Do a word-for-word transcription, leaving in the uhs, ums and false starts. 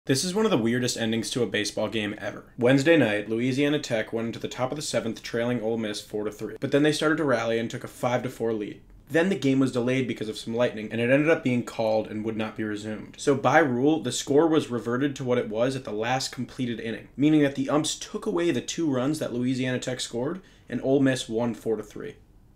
This is one of the weirdest endings to a baseball game ever. Wednesday night, Louisiana Tech went into the top of the seventh trailing Ole Miss four to three, but then they started to rally and took a five to four lead. Then the game was delayed because of some lightning, and it ended up being called and would not be resumed. So by rule, the score was reverted to what it was at the last completed inning, meaning that the umps took away the two runs that Louisiana Tech scored, and Ole Miss won four to three.